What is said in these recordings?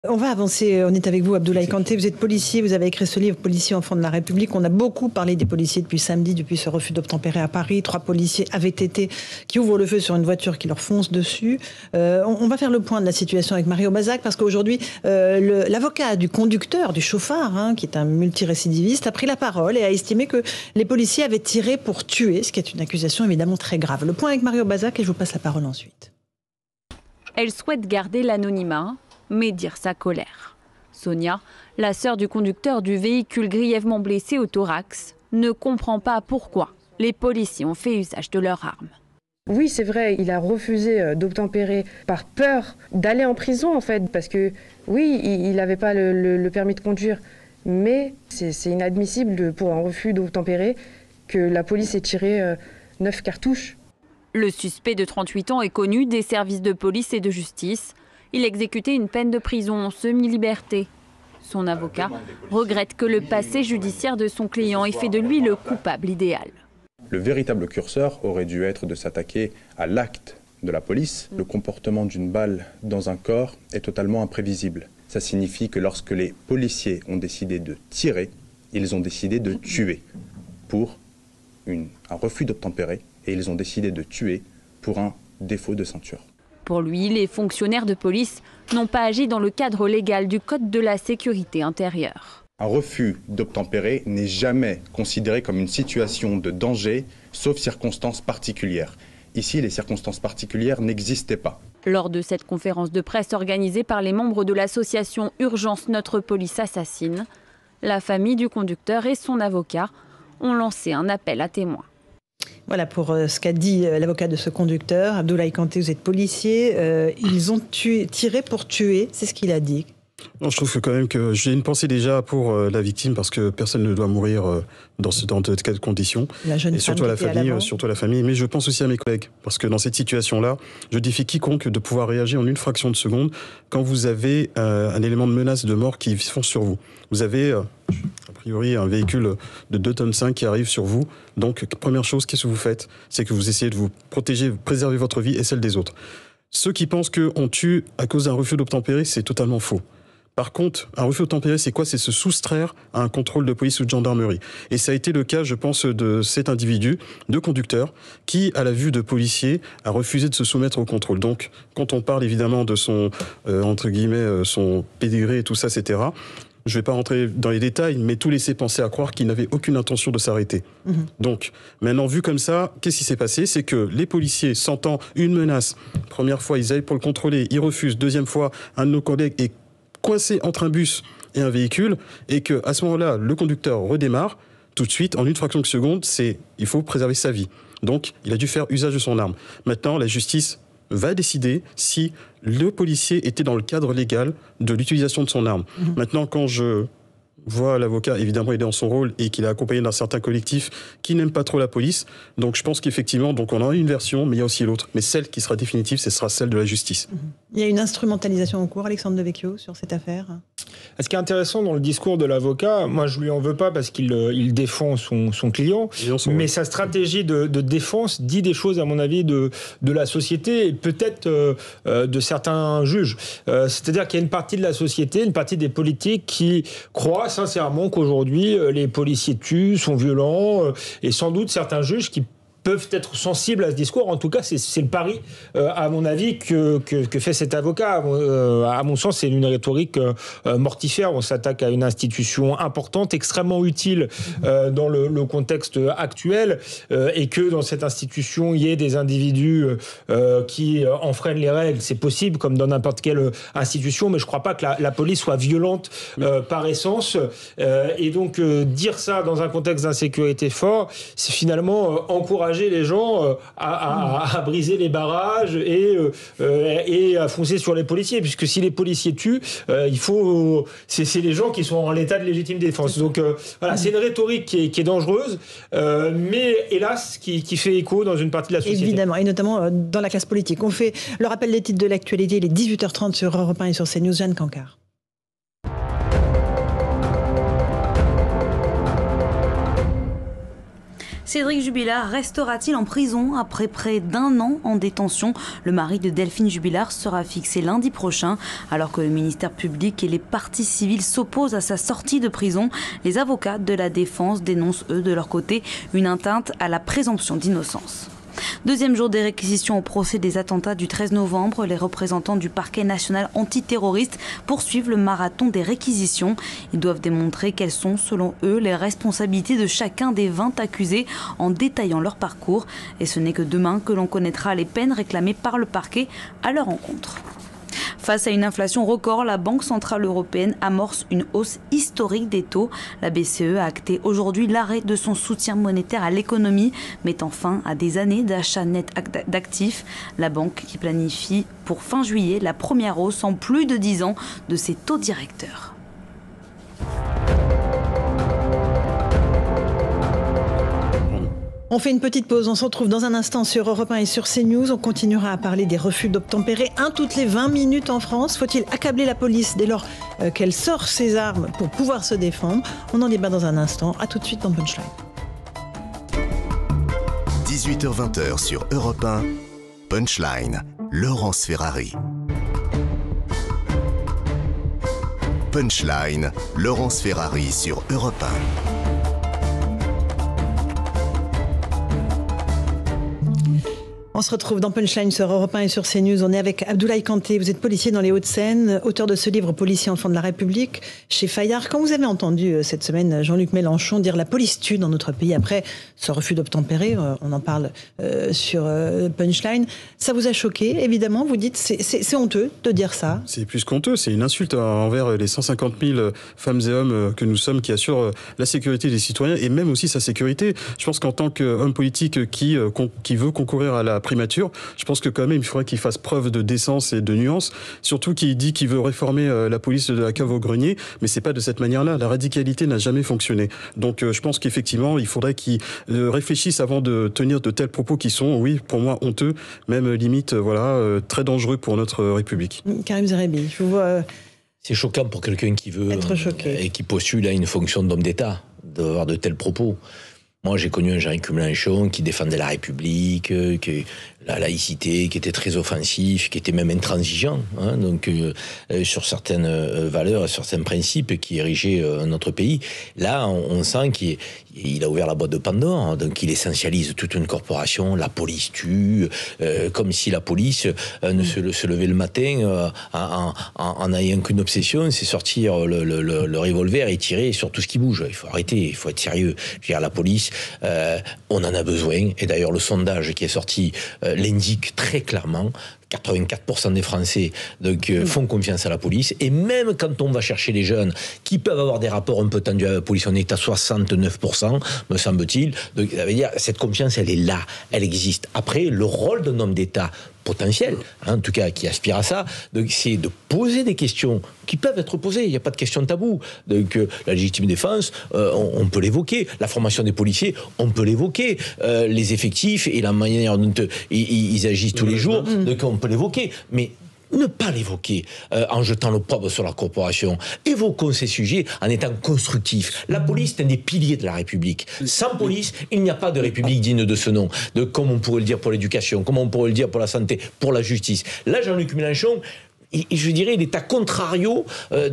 On va avancer, on est avec vous Abdoulaye Kanté, vous êtes policier, vous avez écrit ce livre « Policiers enfants de la République ». On a beaucoup parlé des policiers depuis samedi, depuis ce refus d'obtempérer à Paris. 3 policiers avaient été qui ouvrent le feu sur une voiture qui leur fonce dessus. On va faire le point de la situation avec Mario Bazac parce qu'aujourd'hui, l'avocat du conducteur, du chauffard, qui est un multirécidiviste, a pris la parole et a estimé que les policiers avaient tiré pour tuer, ce qui est une accusation évidemment très grave. Le point avec Mario Bazac et je vous passe la parole ensuite. Elle souhaite garder l'anonymat, mais dire sa colère. Sonia, la sœur du conducteur du véhicule grièvement blessé au thorax, ne comprend pas pourquoi les policiers ont fait usage de leurs armes. Oui, c'est vrai, il a refusé d'obtempérer par peur d'aller en prison en fait, parce que oui, il n'avait pas le permis de conduire, mais c'est inadmissible pour un refus d'obtempérer que la police ait tiré 9 cartouches. Le suspect de 38 ans est connu des services de police et de justice. Il exécutait une peine de prison en semi-liberté. Son avocat regrette que le passé judiciaire de son client ait fait de lui le coupable idéal. Le véritable curseur aurait dû être de s'attaquer à l'acte de la police. Le comportement d'une balle dans un corps est totalement imprévisible. Ça signifie que lorsque les policiers ont décidé de tirer, ils ont décidé de tuer pour un refus d'obtempérer et ils ont décidé de tuer pour un défaut de ceinture. Pour lui, les fonctionnaires de police n'ont pas agi dans le cadre légal du Code de la sécurité intérieure. Un refus d'obtempérer n'est jamais considéré comme une situation de danger, sauf circonstances particulières. Ici, les circonstances particulières n'existaient pas. Lors de cette conférence de presse organisée par les membres de l'association Urgence Notre Police Assassine, la famille du conducteur et son avocat ont lancé un appel à témoins. Voilà pour ce qu'a dit l'avocat de ce conducteur. Abdoulaye Kanté, vous êtes policier. Ils ont tiré pour tuer, c'est ce qu'il a dit. Non, je trouve que quand même que j'ai une pensée déjà pour la victime parce que personne ne doit mourir dans de telles conditions. La jeune et surtout femme à la famille, mais je pense aussi à mes collègues parce que dans cette situation-là, je défie quiconque de pouvoir réagir en une fraction de seconde quand vous avez un élément de menace de mort qui fonce sur vous. Vous avez a priori un véhicule de 2,5 tonnes qui arrive sur vous. Donc première chose, qu'est-ce que vous faites? C'est que vous essayez de vous protéger, préserver votre vie et celle des autres. Ceux qui pensent qu'on tue à cause d'un refus d'obtempérer, c'est totalement faux. Par contre, un refus d'obtempérer, c'est quoi? C'est se soustraire à un contrôle de police ou de gendarmerie. Et ça a été le cas, je pense, de cet individu, de conducteur, qui, à la vue de policiers, a refusé de se soumettre au contrôle. Donc, quand on parle évidemment de son, entre guillemets, son pédigré et tout ça, etc., je ne vais pas rentrer dans les détails, mais tout laissait penser à croire qu'il n'avait aucune intention de s'arrêter. Donc, maintenant, vu comme ça, qu'est-ce qui s'est passé? C'est que les policiers, sentant une menace, première fois, ils aillent pour le contrôler, ils refusent. Deuxième fois, un de nos collègues est coincé entre un bus et un véhicule, et qu'à ce moment-là, le conducteur redémarre, tout de suite, en une fraction de seconde, il faut préserver sa vie. Donc, il a dû faire usage de son arme. Maintenant, la justice va décider si le policier était dans le cadre légal de l'utilisation de son arme. Maintenant, quand je vois l'avocat, évidemment, il est dans son rôle et qu'il est accompagné d'un certain collectif qui n'aime pas trop la police. Donc, je pense qu'effectivement, donc on a une version, mais il y a aussi l'autre. Mais celle qui sera définitive, ce sera celle de la justice. Il y a une instrumentalisation en cours, Alexandre Devecchio, sur cette affaire. Ce qui est intéressant dans le discours de l'avocat, moi je lui en veux pas parce qu'il défend son client, mais sa stratégie de défense dit des choses à mon avis de la société et peut-être de certains juges. C'est-à-dire qu'il y a une partie de la société, une partie des politiques qui croient sincèrement qu'aujourd'hui les policiers tuent, sont violents et sans doute certains juges qui peuvent être sensibles à ce discours. En tout cas, c'est le pari, à mon avis, que fait cet avocat. À mon sens, c'est une rhétorique mortifère. On s'attaque à une institution importante, extrêmement utile dans le contexte actuel, et que dans cette institution, il y ait des individus qui enfreignent les règles. C'est possible, comme dans n'importe quelle institution, mais je ne crois pas que la police soit violente par essence. Et donc, dire ça dans un contexte d'insécurité fort, c'est finalement encourager les gens à briser les barrages et à foncer sur les policiers, puisque si les policiers tuent, c'est les gens qui sont en état de légitime défense. Donc voilà, c'est une rhétorique qui est dangereuse, mais hélas qui fait écho dans une partie de la société. Évidemment, et notamment dans la classe politique. On fait le rappel des titres de l'actualité, il est 18h30 sur Europe 1 et sur CNews. Jeanne Cancard. Cédric Jubilard restera-t-il en prison après près d'1 an en détention? Le mari de Delphine Jubilard sera fixé lundi prochain. Alors que le ministère public et les parties civiles s'opposent à sa sortie de prison, les avocats de la défense dénoncent, eux, de leur côté, une atteinte à la présomption d'innocence. Deuxième jour des réquisitions au procès des attentats du 13 novembre. Les représentants du parquet national antiterroriste poursuivent le marathon des réquisitions. Ils doivent démontrer quelles sont, selon eux, les responsabilités de chacun des 20 accusés en détaillant leur parcours. Et ce n'est que demain que l'on connaîtra les peines réclamées par le parquet à leur encontre. Face à une inflation record, la Banque centrale européenne amorce une hausse historique des taux. La BCE a acté aujourd'hui l'arrêt de son soutien monétaire à l'économie, mettant fin à des années d'achat net d'actifs. La banque qui planifie pour fin juillet la première hausse en plus de 10 ans de ses taux directeurs. On fait une petite pause, on se retrouve dans un instant sur Europe 1 et sur CNews. On continuera à parler des refus d'obtempérer. Un toutes les 20 minutes en France. Faut-il accabler la police dès lors qu'elle sort ses armes pour pouvoir se défendre? On en débat dans un instant. A tout de suite dans Punchline. 18h-20h sur Europe 1, Punchline, Laurence Ferrari. Punchline, Laurence Ferrari sur Europe 1. On se retrouve dans Punchline sur Europe 1 et sur CNews. On est avec Abdoulaye Kanté. Vous êtes policier dans les Hauts-de-Seine, auteur de ce livre Policiers enfants de la République chez Fayard. Quand vous avez entendu cette semaine Jean-Luc Mélenchon dire la police tue dans notre pays après ce refus d'obtempérer, on en parle sur Punchline, ça vous a choqué évidemment? Vous dites c'est honteux de dire ça? C'est plus qu'honteux, c'est une insulte envers les 150 000 femmes et hommes que nous sommes qui assurent la sécurité des citoyens et même aussi sa sécurité. Je pense qu'en tant qu'homme politique qui veut concourir à la primature, je pense que quand même il faudrait qu'il fasse preuve de décence et de nuance, surtout qu'il dit qu'il veut réformer la police de la cave au grenier, mais c'est pas de cette manière-là. La radicalité n'a jamais fonctionné. Donc je pense qu'effectivement il faudrait qu'il réfléchisse avant de tenir de tels propos qui sont, oui, pour moi honteux, même limite très dangereux pour notre République. Karim Zerebi, je vous vois... C'est choquant pour quelqu'un qui veut être choqué et qui postule à une fonction d'homme d'État d'avoir de tels propos. Moi, j'ai connu un Jean-Luc Mélenchon qui défendait la République, la laïcité, qui était très offensif, qui était même intransigeant, sur certaines valeurs, sur certains principes qui érigeaient notre pays. Là, on sent qu'il a ouvert la boîte de Pandore, donc il essentialise toute une corporation, la police tue, comme si la police ne se levait le matin en n'ayant qu'une obsession, c'est sortir le revolver et tirer sur tout ce qui bouge. Il faut arrêter, il faut être sérieux. Je veux dire, la police, on en a besoin, et d'ailleurs le sondage qui est sorti l'indique très clairement. 84% des Français font confiance à la police, et même quand on va chercher les jeunes qui peuvent avoir des rapports un peu tendus à la police, on est à 69%, me semble-t-il. Donc ça veut dire cette confiance, elle est là, elle existe. Après, le rôle d'un homme d'État potentiel, en tout cas qui aspire à ça, c'est de poser des questions qui peuvent être posées. Il n'y a pas de question tabou. Donc la légitime défense, on peut l'évoquer. La formation des policiers, on peut l'évoquer. Les effectifs et la manière dont ils agissent tous les jours, donc on peut l'évoquer. Mais ne pas l'évoquer en jetant l'opprobre sur la corporation. Évoquons ces sujets en étant constructifs. La police est un des piliers de la République. Sans police, il n'y a pas de République digne de ce nom. Comme on pourrait le dire pour l'éducation, comme on pourrait le dire pour la santé, pour la justice. Là, Jean-Luc Mélenchon, je dirais, il est à contrario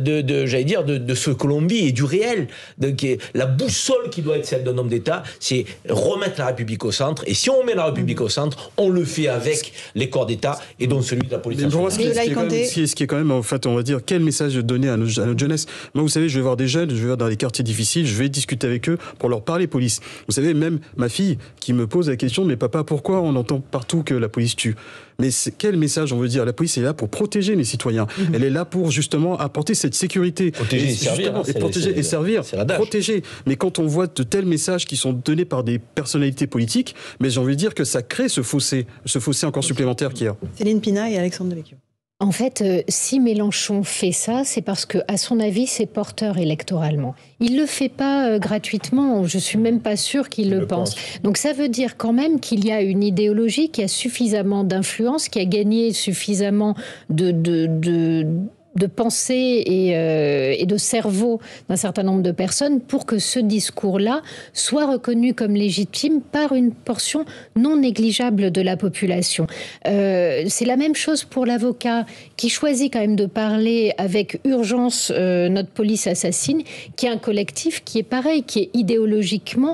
de ce que l'on vit et du réel. Donc, la boussole qui doit être celle d'un homme d'État, c'est remettre la République au centre. Et si on met la République au centre, on le fait avec les corps d'État et donc celui de la police nationale. Ce qui est quand même, en fait, on va dire, quel message donner à notre jeunesse. Moi, vous savez, je vais voir des jeunes, je vais dans des quartiers difficiles, je vais discuter avec eux pour leur parler police. Vous savez, même ma fille qui me pose la question, mais papa, pourquoi on entend partout que la police tue? Mais quel message on veut dire? La police est là pour protéger les citoyens. Elle est là pour justement apporter cette sécurité. Protéger et servir. Protéger et servir. Protéger. Mais quand on voit de tels messages qui sont donnés par des personnalités politiques, mais j'ai envie de dire que ça crée ce fossé encore supplémentaire qu'il y a. Céline Pina et Alexandre Devecchio. En fait, si Mélenchon fait ça, c'est parce que, à son avis, c'est porteur électoralement. Il le fait pas gratuitement. Je suis même pas sûre qu'il le pense. Donc, ça veut dire quand même qu'il y a une idéologie qui a suffisamment d'influence, qui a gagné suffisamment pensée et de cerveau d'un certain nombre de personnes pour que ce discours-là soit reconnu comme légitime par une portion non négligeable de la population. C'est la même chose pour l'avocat qui choisit quand même de parler avec urgence notre police assassine, qui est un collectif qui est pareil, qui est idéologiquement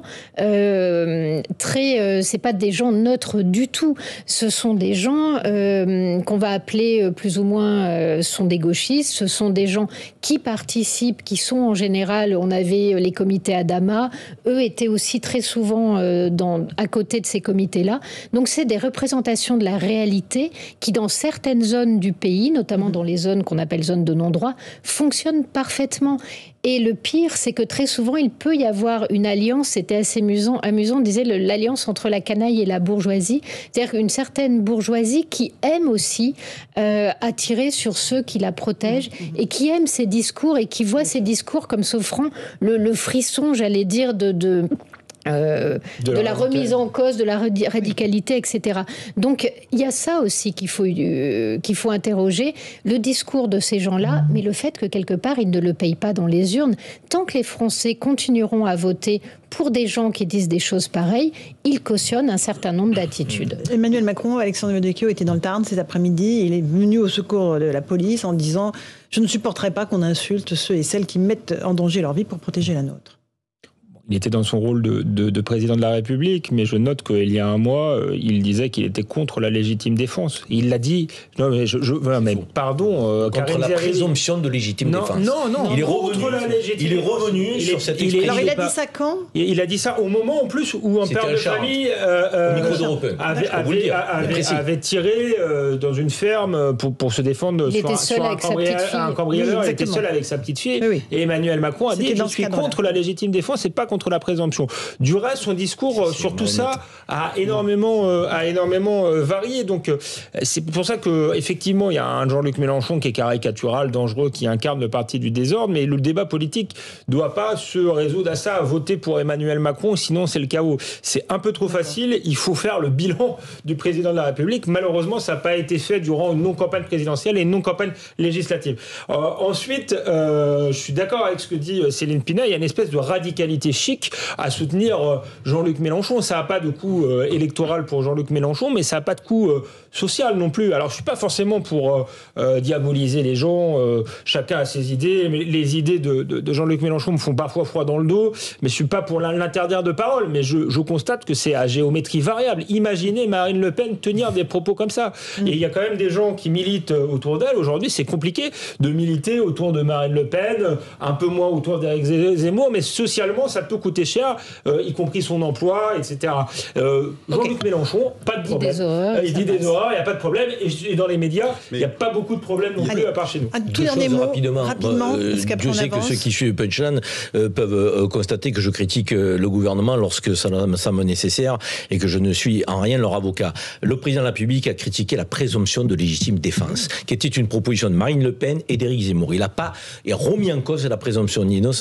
c'est pas des gens neutres du tout. Ce sont des gens qu'on va appeler plus ou moins sont des gauchistes. Ce sont des gens qui participent, qui sont en général, on avait les comités Adama, eux étaient aussi très souvent à côté de ces comités-là. Donc c'est des représentations de la réalité qui, dans certaines zones du pays, notamment dans les zones qu'on appelle zones de non-droit, fonctionnent parfaitement. Et le pire, c'est que très souvent, il peut y avoir une alliance, c'était assez amusant, on disait l'alliance entre la canaille et la bourgeoisie, c'est-à-dire une certaine bourgeoisie qui aime aussi attirer sur ceux qui la protègent et qui aime ces discours et qui voit ces discours comme s'offrant le frisson, j'allais dire, de la remise en cause, de la radicalité, etc. Donc il y a ça aussi qu'il faut interroger, le discours de ces gens-là, mais le fait que quelque part ils ne le payent pas dans les urnes. Tant que les Français continueront à voter pour des gens qui disent des choses pareilles, ils cautionnent un certain nombre d'attitudes. Emmanuel Macron, Alexandre Devecchio était dans le Tarn cet après-midi, il est venu au secours de la police en disant « Je ne supporterai pas qu'on insulte ceux et celles qui mettent en danger leur vie pour protéger la nôtre ». Il était dans son rôle de président de la République, mais je note qu'il y a un mois, il disait qu'il était contre la légitime défense. Il l'a dit. Non, mais pardon. Contre la présomption de légitime défense. Non. Il est revenu sur cette expression. Alors il a dit ça quand ? Il a dit ça au moment en plus où un père de famille avait tiré dans une ferme pour se défendre sur un cambrioleur. Il était seul avec sa petite fille. Oui. Et Emmanuel Macron a dit « Je suis contre la légitime défense et pas contre la présomption ». Du reste, son discours sur tout ça a énormément varié. Donc, c'est pour ça qu'effectivement, il y a un Jean-Luc Mélenchon qui est caricatural, dangereux, qui incarne le parti du désordre, mais le débat politique ne doit pas se résoudre à ça, à voter pour Emmanuel Macron, sinon c'est le chaos. C'est un peu trop facile, il faut faire le bilan du président de la République. Malheureusement, ça n'a pas été fait durant une non-campagne présidentielle et une non-campagne législative. Ensuite, je suis d'accord avec ce que dit Céline Pina, il y a une espèce de radicalité chic à soutenir Jean-Luc Mélenchon. Ça n'a pas de coût électoral pour Jean-Luc Mélenchon, mais ça n'a pas de coût social non plus. Alors je ne suis pas forcément pour diaboliser les gens, chacun a ses idées, mais les idées de Jean-Luc Mélenchon me font parfois froid dans le dos, mais je ne suis pas pour l'interdire de parole, mais je constate que c'est à géométrie variable. Imaginez Marine Le Pen tenir des propos comme ça. Et il y a quand même des gens qui militent autour d'elle. Aujourd'hui, c'est compliqué de militer autour de Marine Le Pen, un peu moins autour d'Éric Zemmour, mais socialement, ça peut coûter cher, y compris son emploi, etc. Jean-Luc Mélenchon, pas de problème. Il dit des horreurs, il n'y a pas de problème. Et dans les médias, il n'y a pas beaucoup de problèmes non plus, à part chez nous. Un tout dernier mot, rapidement, je sais que ceux qui suivent Punchline peuvent constater que je critique le gouvernement lorsque ça me semble nécessaire et que je ne suis en rien leur avocat. Le président de la République a critiqué la présomption de légitime défense, qui était une proposition de Marine Le Pen et d'Éric Zemmour. Il n'a pas remis en cause la présomption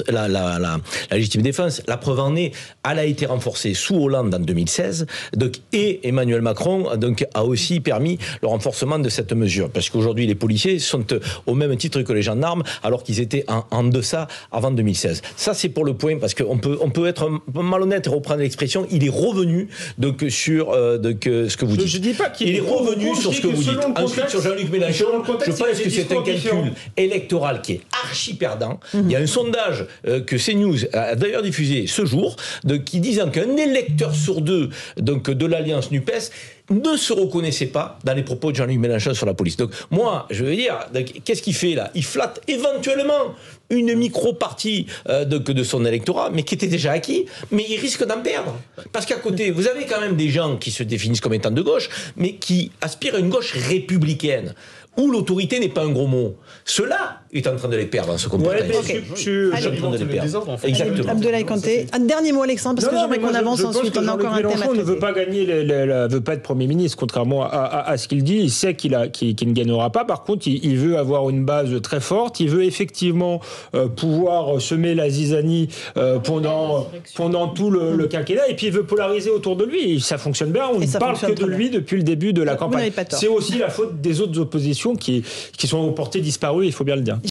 la légitime défense. La preuve en est, elle a été renforcée sous Hollande en 2016, et Emmanuel Macron a aussi permis le renforcement de cette mesure, parce qu'aujourd'hui les policiers sont au même titre que les gendarmes, alors qu'ils étaient en deçà avant 2016. Ça c'est pour le point, parce qu'on peut être malhonnête et reprendre l'expression, il est revenu sur ce que vous dites. Je dis pas qu'il est revenu sur ce que vous dites. Ensuite sur Jean-Luc Mélenchon, je pense que c'est un calcul électoral qui est archi perdant. Il y a un sondage que CNews a d'ailleurs diffusé ce jour, qui disant qu'un électeur sur deux de l'Alliance NUPES ne se reconnaissait pas dans les propos de Jean-Luc Mélenchon sur la police. Donc moi, je veux dire, qu'est-ce qu'il fait là ? Il flatte éventuellement une micro-partie de son électorat, mais qui était déjà acquis, mais il risque d'en perdre. Parce qu'à côté, vous avez quand même des gens qui se définissent comme étant de gauche, mais qui aspirent à une gauche républicaine, où l'autorité n'est pas un gros mot. Cela est en train de les perdre dans ce comportement. Je suis en train de les perdre. Exactement. Abdoulaye Kanté. Un dernier mot, Alexandre, parce que j'aimerais qu'on avance ensuite. On a encore un thème à traiter. Ne veut pas gagner, veut pas être Premier ministre, contrairement à ce qu'il dit. Il sait qu'il ne gagnera pas. Par contre, il veut avoir une base très forte. Il veut effectivement pouvoir semer la zizanie pendant tout le quinquennat, et puis il veut polariser autour de lui. Ça fonctionne bien, on ne parle que de lui depuis le début de la campagne. C'est aussi la faute des autres oppositions qui sont aux portées disparues, il faut bien le dire.